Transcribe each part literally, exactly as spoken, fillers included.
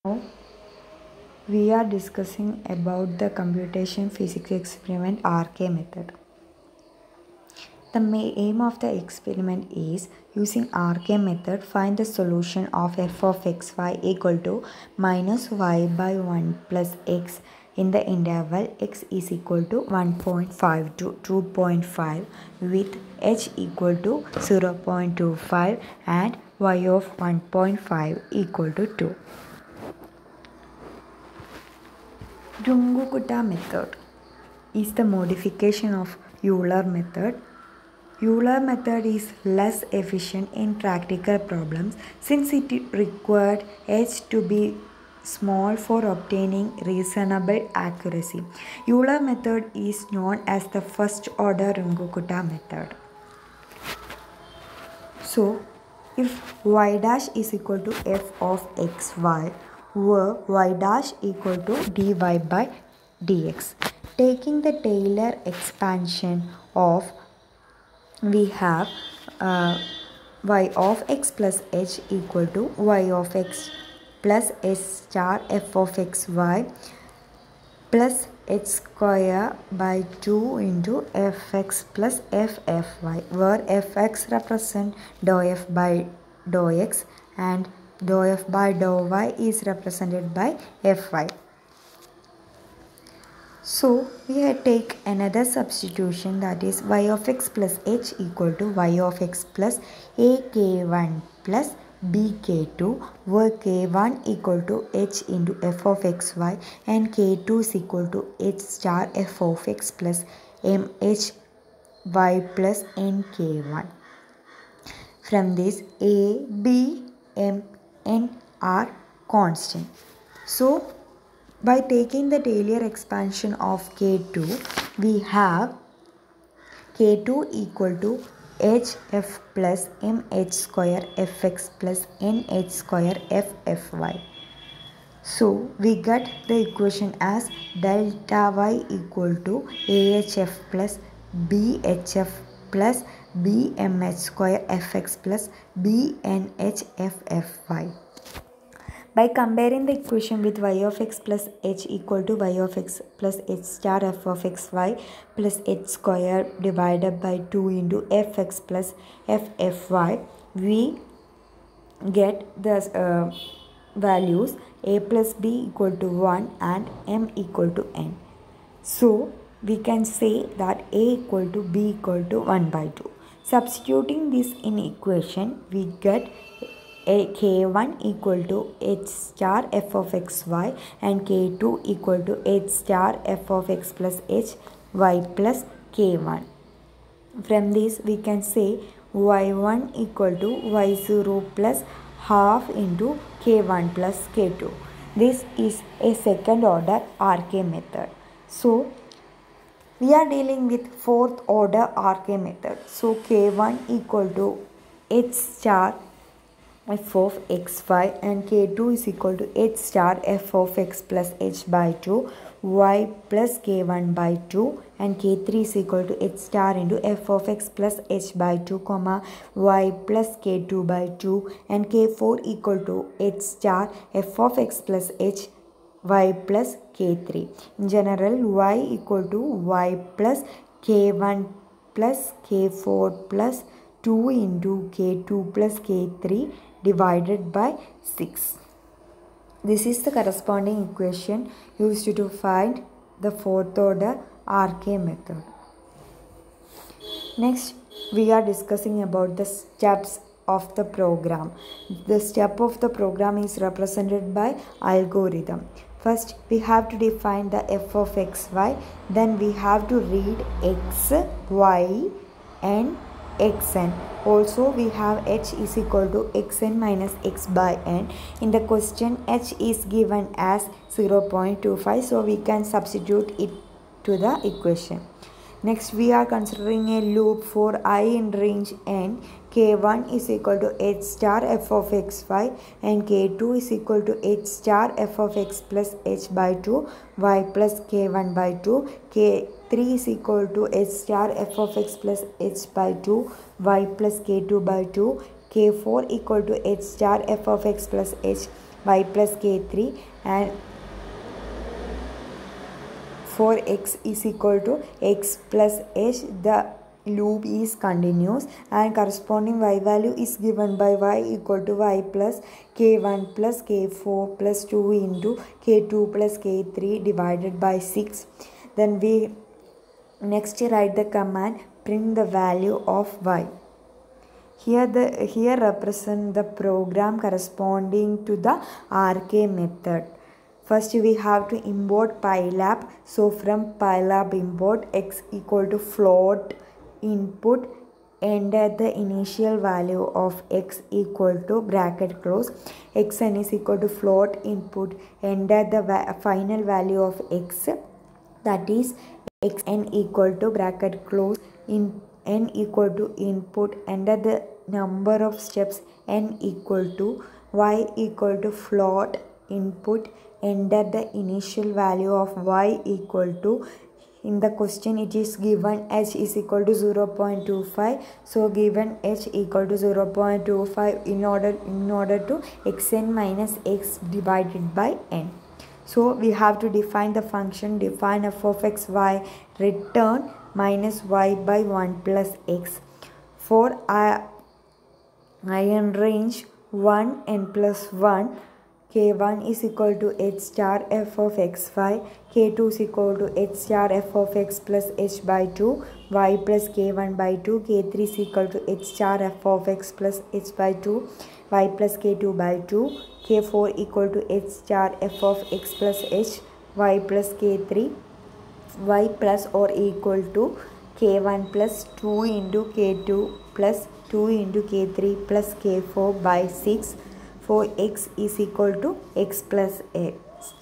Now we are discussing about the computation physics experiment R K method. The ma- aim of the experiment is using R K method find the solution of f of xy equal to minus y by one plus x in the interval x is equal to one point five to two point five with h equal to zero point two five and y of one point five equal to two. Runge-Kutta method is the modification of Euler method. Euler method is less efficient in practical problems since it required h to be small for obtaining reasonable accuracy. Euler method is known as the first order Runge-Kutta method. So, if y dash is equal to f of xy, where y dash equal to dy by dx. Taking the Taylor expansion of, we have uh, y of x plus h equal to y of x plus h star f of xy plus h square by two into fx plus ffy, where fx represent dou f by dou x and dou f by dou y is represented by fy. So we take another substitution, that is y of x plus h equal to y of x plus a k one plus b k two, where k one equal to h into f of xy and k two is equal to h star f of x plus m h y plus n k one. From this, a, b, m, n are constant. So by taking the Taylor expansion of k two, we have k two equal to hf plus mh square fx plus nh square ffy. So we get the equation as delta y equal to ahf plus bhf plus bmh square fx plus bnh ffy. By comparing the equation with y of x plus h equal to y of x plus h star f of xy plus h square divided by two into fx plus ffy, we get the uh, values a plus b equal to one and m equal to n. So we can say that a equal to b equal to one by two. Substituting this in equation, we get a k one equal to h star f of xy and k two equal to h star f of x plus h y plus k one. From this we can say y one equal to y zero plus half into k one plus k two. This is a second order R K method. So we are dealing with fourth order R K method. So k one equal to h star f of xy and k two is equal to h star f of x plus h by two, y plus k one by two, and k three is equal to h star into f of x plus h by two comma y plus k two by two, and k four equal to h star f of x plus h y plus k three. In general, y equal to y plus k one plus k four plus two into k two plus k three divided by six. This is the corresponding equation used to find the fourth order R K method. Next, we are discussing about the steps of the program. The step of the program is represented by algorithm. First, we have to define the f of xy. Then we have to read x, y, and xn. Also we have h is equal to xn minus x by n. In the question, h is given as zero point two five, so we can substitute it to the equation. Next, we are considering a loop for I in range n. k one is equal to h star f of xy and k two is equal to h star f of x plus h by two, y plus k one by two, k three is equal to h star f of x plus h by two, y plus k two by two, k four equal to h star f of x plus h, y plus k three, and for x is equal to x plus h, the loop is continuous, and corresponding y value is given by y equal to y plus k one plus k four plus two into k two plus k three divided by six. Then we next write the command print the value of y. Here the here represent the program corresponding to the R K method. First we have to import pylab. So from pylab import x equal to float input, enter the initial value of x equal to bracket close, xn is equal to float input, enter the va final value of x, that is xn equal to bracket close, in n equal to input, enter the number of steps n equal to, y equal to float input, enter the initial value of y equal to, in the question it is given h is equal to zero point two five, so given h equal to zero point two five in order in order to xn minus x divided by n. So we have to define the function, define f of x y, return minus y by one plus x. For I, iron range one n plus one, k one is equal to h star f of xy, k two is equal to h star f of x plus h by two, y plus k one by two, k three is equal to h star f of x plus h by two, y plus k two by two, k four equal to h star f of x plus h, y plus k three, y plus or equal to k one plus two into k two plus two into k three plus k four by six, for x is equal to x plus x.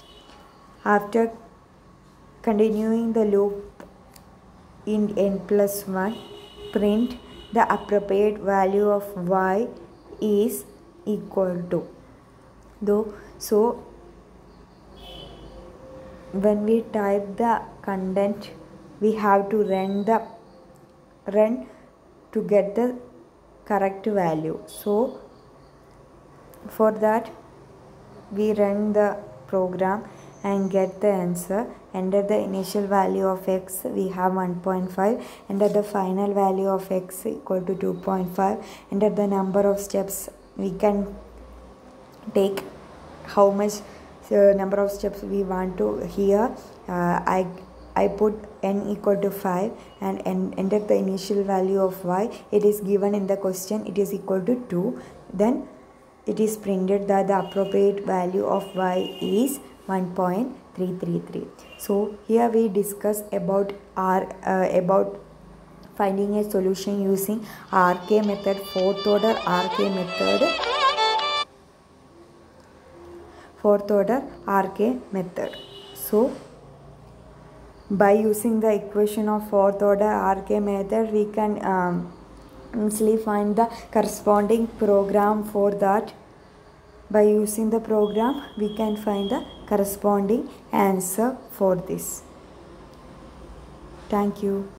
After continuing the loop in n plus one, print the appropriate value of y is equal to. Though, so when we type the content, we have to run the run to get the correct value. So for that we run the program and get the answer. Enter the initial value of x, we have one point five, enter the final value of x equal to two point five, enter the number of steps we can take, how much uh, number of steps we want to. Here uh, I I put n equal to five and, and enter the initial value of y. It is given in the question, it is equal to two. Then it is printed that the appropriate value of y is one point three three three. So here we discuss about R uh, about finding a solution using R K method, fourth order R K method, fourth order R K method. So by using the equation of fourth order R K method, we can um, easily find the corresponding program for that. By using the program, we can find the corresponding answer for this. Thank you.